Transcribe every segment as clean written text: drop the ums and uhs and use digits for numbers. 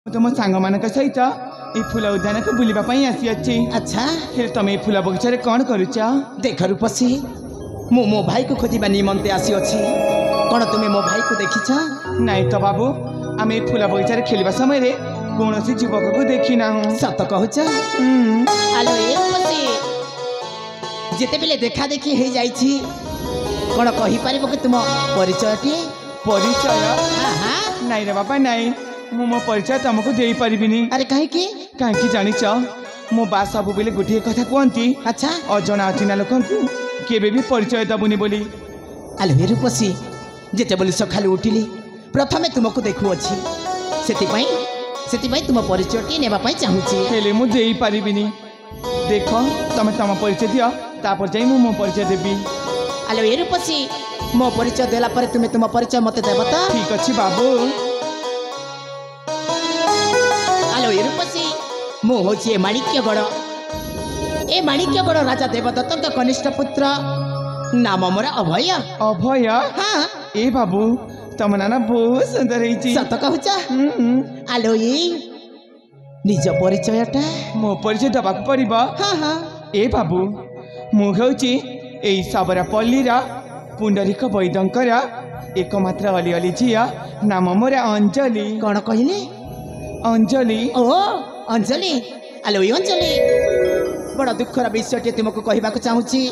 तुम सांग मान सहित ये फूल उद्यान को बुलावाई आसी अच्छी। अच्छा फिर तुम ये फूल बगीचार कौन करुच? देख रूपसी मु मो भाई को खोजा निमंते आसी अच्छी। कौन तुम्हें मो भाई को देखी? नाई तो बाबू आम फूल बगीचार खेलवा समय कौन युवक को देखी ना। सत कहूच? आलो जिते बेले देखा देखी हो जाइछि कौन कहि परिबो कि तुम परिचयटी? परिचय नाई रे बाबा नाई, मु मो परिचय तुमको दे पारिबिनी। अरे कहीं कहीं जानिच मो बा सब बेले गोटे कथा कहती। अच्छा अजना अचिना लोक केबे भी परिचय दबुनी बोली। आलो हे रूपसी जेते बोली सखाले उठिली प्रथमे तुमको देखु अछि सेति तुम परिचयटी नेबा पई चाहूची। हेले मु देई पारिबिनी। देख तमे तम परिचय दियो तापर जाई मु मो परिचय देबी। आलो हे रूपसी मो परिचय देला पर तुमे तुम परिचय मते देबो त? ठीक अछि बाबू। आलो हे रूपसी मु होची माणिक्यगढ़ राजा देवदत्त का कनिष्ठ पुत्र नाम मोर अभय। अभय? हाँ ए बाबू तम नाना बहुत सुंदर है। सत कहूच? आलो ये निज परिचयटा मो परिचय दबा पड़िबो। हाँ हाँ ए बाबू मु होची एई साबरापल्ली रा पुंडरीक वैदंकर एकमात्र अली अली झिया नाम मोर अंजलि। कौन कहले? अंजलि। ओ अंजलि। आलो अंजलि बड़ा दुखर विषय तुमको कहवाक चाहूची।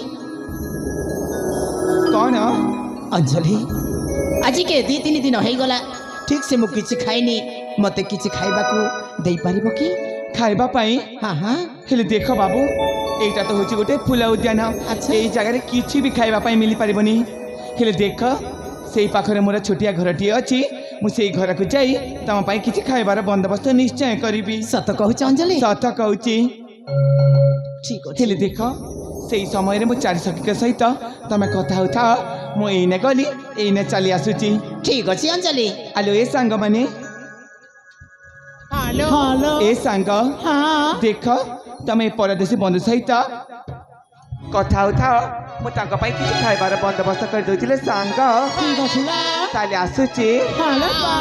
कौन? अंजलि आज के 2-3 दिन हो गला ठीक से मुझे किसी खाइनी, मते किसी खाइबा को दे पारिबो कि? खाइबा पाई? हाँ हाँ हेले देख बाबू एटा तो होची गोटे फूल उद्यान। अच्छा एई जगह रे किछि भी खाइबा पाई मिली पारिबनी। हेले देख सेई पाखरे मोर छोटिया घरटी अछि, मु सेई घर को जाई तम पाई किछि खाइबार बंदोबस्त निश्चय करिबी। सत कहूच अंजलि? सत कहूची। ठीक अछि। हेले देख सेई समय रे मु चारि सखी के सहित तमे कथा होता मु एने गली एने चली आसुची। ठीक अछि अंजलि। आलो ए सांग माने। हेलो हेलो ए सांग। हाँ देख तमे परदेशी बंधु सहित कथा होता मु तांका पाई किछि खाइबार बंदोबस्त कर दोथिले सांग। ठीक अछि ना ताले आसुची। हेलो बा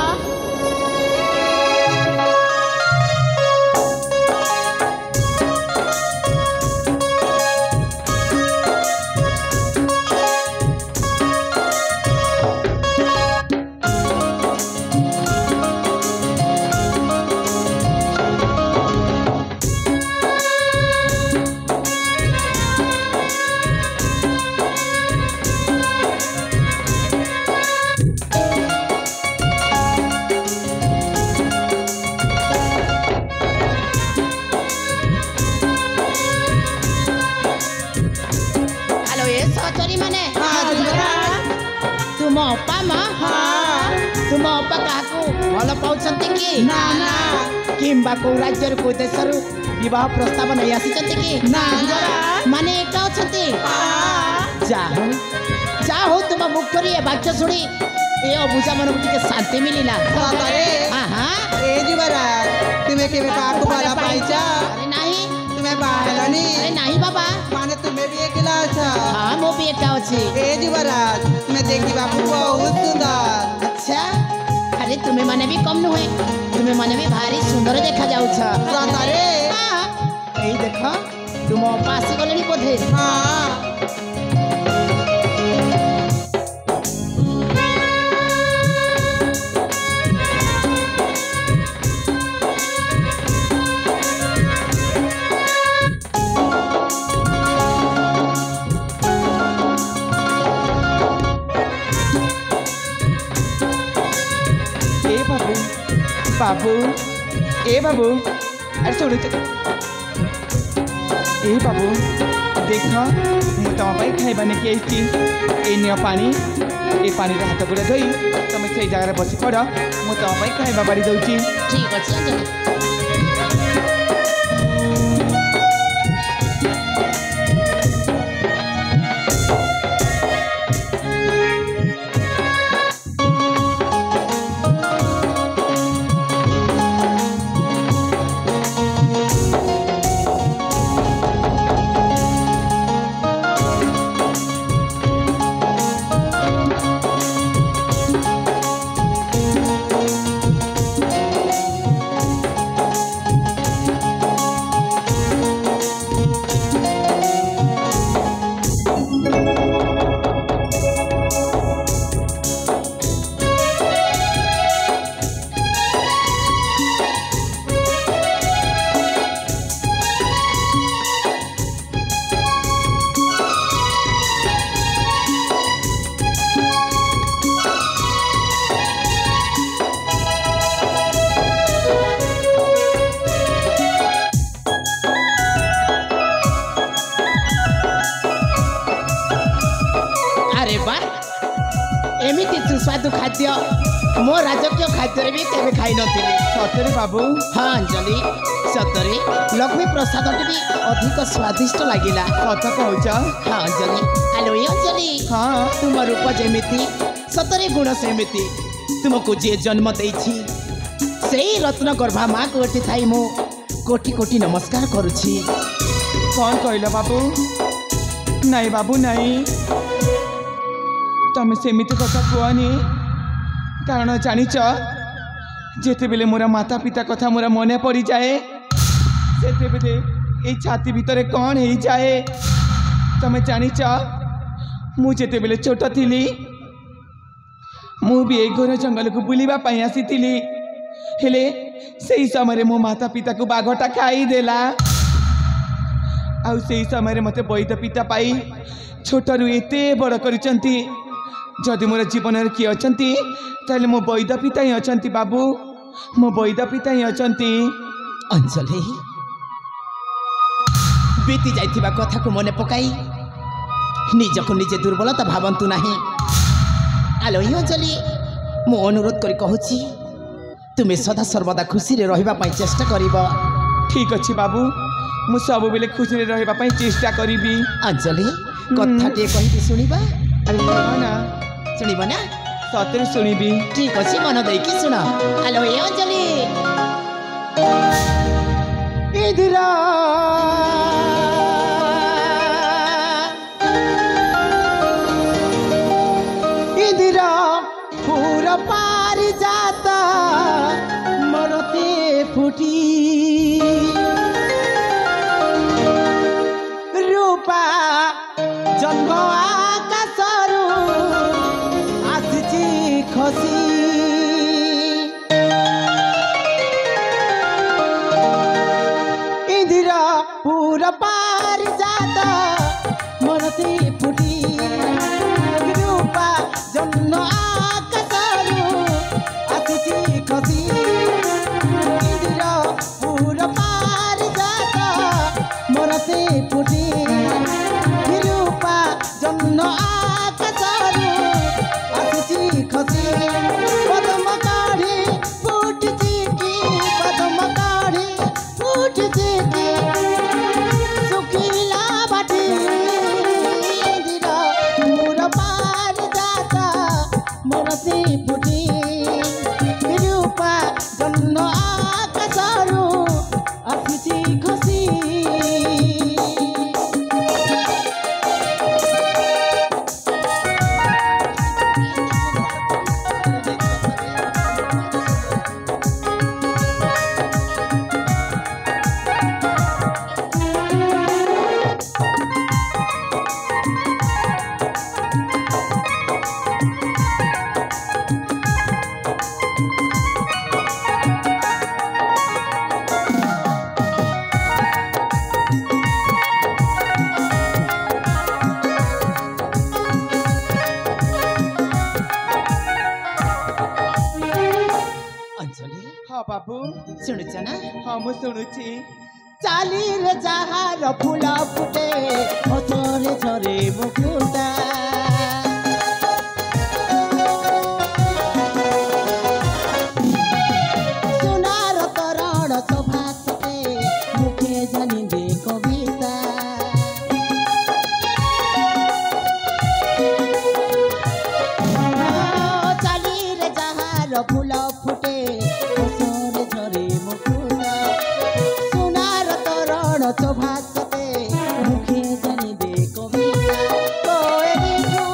भल पाउछन्ति कि ना ना किंबा को राज्य को देशर विवाह प्रस्ताव नहीं आसी कि ना माने एका अछन्ति? जाहो तुम मुखर ये वाक्य शुणी ए अबुझा मन को टिके शांति मिलिला। हां हां ए युवराज तुमे केबे काको बाला पाइचा? अरे नहीं तुमे बाहलानी? अरे नहीं बाबा माने तुमे भी एकला छ? हां मो भी एका अछि। ए युवराज तुमे देखि बाबू बहुत सुंदर। अच्छा अरे तुम्हें माने भी कम नुहे, तुम्हें माने भी भारी सुंदर देखा जाउछ। सतरे? हां एई देखो तुम पासी गलेनी बोधे। हां बाबू ए बाबू अरे सुन ए बाबू देख मु तुम खाइबा नहीं कि ए नियो पानी ए पानी रे हाथ गोड़ धोई तुम से जगह बसी पड़ मु तुम खाइबा बाड़ी दउची। ठीक अछि अंजलि। मो राजकीय खाद्य भी केवे खाई नथिले। सतरे बाबू हाँ अंजलि सतरे लक्ष्मी प्रसाद भी अधिक स्वादिष्ट लगिला। सत कहूच। हाँ अंजलि हेलो अंजलि हाँ तुम रूप जेमिति सतरे गुण सेमिति तुमको जे जन्म देछि सेई रत्न गर्भा माँ को एठी थाई मु कोटि कोटि नमस्कार करुछि। कौन कहल बाबू? नहीं बाबू नहीं तमें सेमिति कथा कहनी कारण जानिच जेते बेले मोर माता पिता कथा मोर मन पड़ी जाए सेते बेले ए छाती भितर कौन हो जाए। तमें जानिच मु जेते बेले छोट थिली मु भी ए घोर जंगल को बुलिबा पई आसीथिली हेले सेई समय मो माता पिता को बाघटा खाई देला आउ सेई समय मते वैद्य पिता पाई छोटरू एते बड़ करिसंती। जदि मोर जीवन में किए अछंती ताले मो वैद्य पिता ही अछंती बाबू मो वैद्य पिता ही अछंती। अंजलि बीती जाइथिबा कथा को मने पकाई निजको निजे दुर्बलता भावंतु नाही। आलो अंजलि मु अनुरोध करी कहूची तुमे सदा सर्वदा खुशी रे रहिबा पई चेष्टा करिबो। ठीक अच्छी बाबू मु सब बेले खुशी रे रहिबा पई चेष्टा करिबी। अंजलि कथा टे कहिबी सुनिबा? अरे ना सुनिबो ना? सतरे सुनिबी। ठीक अछि मन देई कि सुना। हेलो ए अंजलि इधरा इधरा पूरा पारी जाता मरते फुटी रूपा जन्म आकाशरू आसिछि खसी इंदिरा पूरा पार जाता मरते फुटी रूपा जन्म आकाशरू आसिछि खसी इंदिरा पूरा पार जाता मरते फुटी रूपा जन्म आकाशरू आसिछि खसी पदम काढ़ी फुटछि कि पदम काढ़ी फुटछि कि सुखिला बाटी इंदिरा पूरा पार जाता मरते फुटी रूपा जन्म आकाशरू आसिछि खसी। हाँ बाबू शुणुच ना? हाँ मु शुणुची। चाली रे जहार फूल फुटे हसरे झरे मुकुटा सुनार तरण शोभा सके मुखे जानी दे कविता चाली रे जहार फूल फुटे हसरे झरे मुकुटा सुनार तरण शोभा सके मुखे जानी दे कविता कोए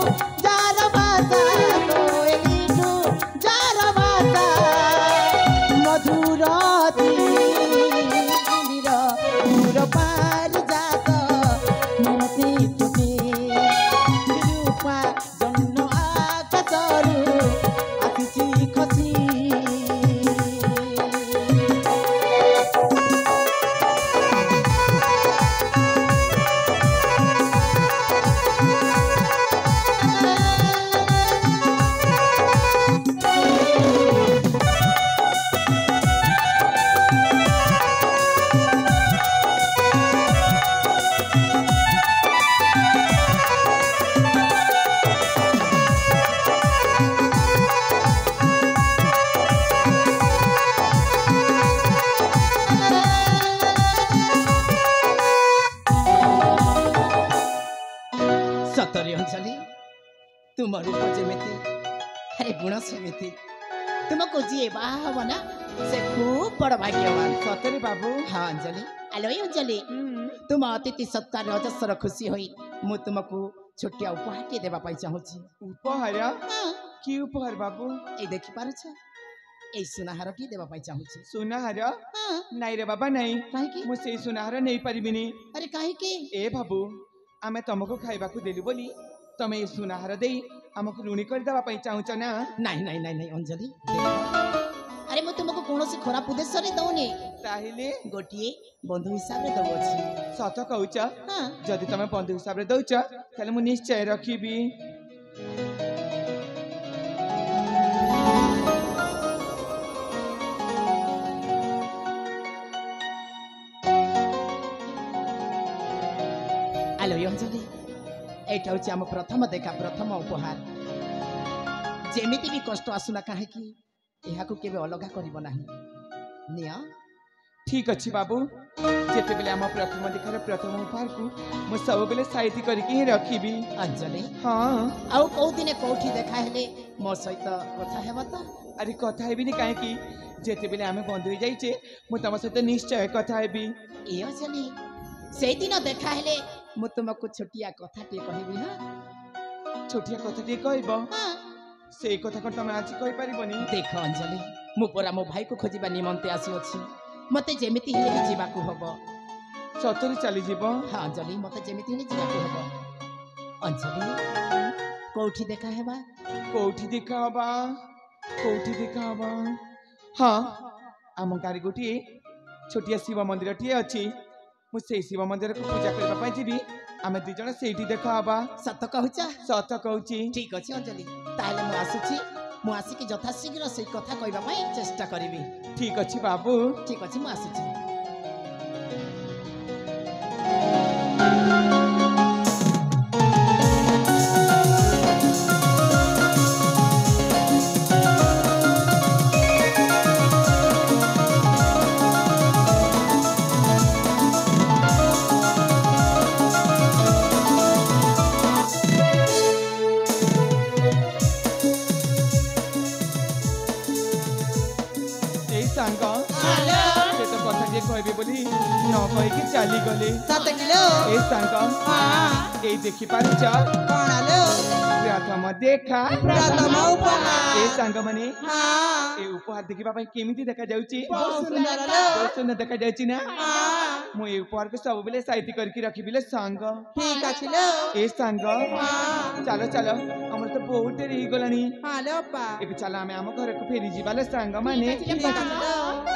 तुम रूप जेमिति अरे गुण सेमिति तुमको जी बाहा हब ना से खूब बड़ भाग्यवान। सतरे बाबू। हाँ अंजलि आलो अंजलि तुम अतिथि सत्कार अजस्र खुशी होई मु तुमको छोटिया उपहार देवा पाई चाहूची। उपहार की उपहार बाबू? ए देखि पारुछ ए सुनाहार टी देवा पाई चाहूची। सुनाहार? नहीं रे बाबा नहीं। काहे की? मु से सुनाहार नहीं परिबिनी। अरे काहे की? ए बाबू आमे तुमको खाइबा को देलु बोली तमे ए सुनाहार देई हमको ऋणी कर देवा पाई चाहूच ना? नहीं नहीं नहीं नहीं अंजलि अरे मु तुमको कोनोसी खराब उद्देश्य रे दउनी ताहिले गोटिए बंधु हिसाब रे दउछि। सत कहूच? हां जदि तमे बंधु हिसाब रे दउच ताले मु निश्चय रखिबी। आलो अंजलि एटा होछि हम प्रथम देखा प्रथम उपहार जेमिति भी कष्ट आसुना काहे की एहाकू केबे अलगा करिवो नाही निया। ठीक अछि बाबू जेते बेले हम प्रथम देखार प्रथम उपहार को मु सब बेले साइती करके ही रखिबी। अंजलि हाँ आउ कौ दिने कोठी देखा हेले मो सहित कथा हेबा त? अरे कथा हेबिनी काहे की जेते बेले आमे बंधु हो जाइछे मु तम सहित निश्चय कथा हेबी। ए अंजलि से दिन देखा हेले मु तुमको छोटिया कथा टे कहबी। हां छोटिया कथा टे कहबो? हां से कथा को तमे आज कहि परिबनी? देख अंजलि मु परा मो भाई को खोजिबा निमंते आसी अछि मते जेमिति हेले भी जीवा को हबो। सतरी चली जीवो? हां अंजलि मते जेमिति हेले जीवा को हबो। अंजलि कोठी देखा हेबा? कोठी देखा हबा? कोठी देखा हबा? हाँ आम गाड़ी गोटे छोटिया शिव मंदिर टी अच्छी मु से शिव मंदिर को पूजा करबा पई जीबी आमे दि जण सेठी देखा हबा। सत कहूच? सत कहूची। ठीक अछि अंजलि ताले मु आसुची मु आसी कि यथा शीघ्र से कथा कहबा पई चेष्टा करिबी। ठीक अछि बाबू। ठीक अछि मु आसुची। कहबे बोली न कहि के चली गले। सत किलो ए सांग हाँ ए देखि पारुछ कौन आलो प्रथम देखा प्रथम उपहार ए सांग माने हाँ ए उपहार देखिबा पई केमिति देखा जाउची? बहुत सुंदर आलो बहुत सुंदर देखा जाउची ना? हाँ मु ए उपहार को सब बेले साइती करके रखिबिले सांग। ठीक अछि लो ए सांग हाँ चलो चलो हमर तो बहुत देरी हो गलानी। हाँ लो पा ए चला आमे हम घर को फेरी जीवाले सांग माने। ठीक अछि लो